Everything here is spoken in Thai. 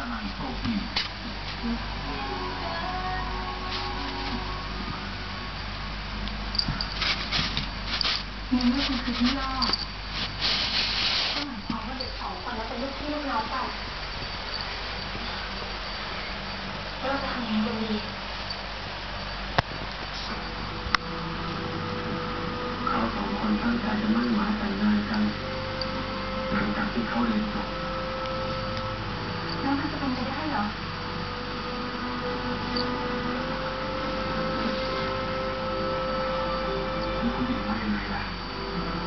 นันท์โชคดีมึงไม่ควรคือที่รอดก็หมายความว่าเด็ก2 คนนั้นเป็นลูกพี่ลูกน้องกันแล้วเราจะทำยังไงกันดีเขา2 คนตั้งใจจะมั่นหมายแต่งงานกันหลังจากที่เขาเรียนจบแล้วมันจะเป็นไปได้เหรอคุณผู้หญิงมายังไงล่ะ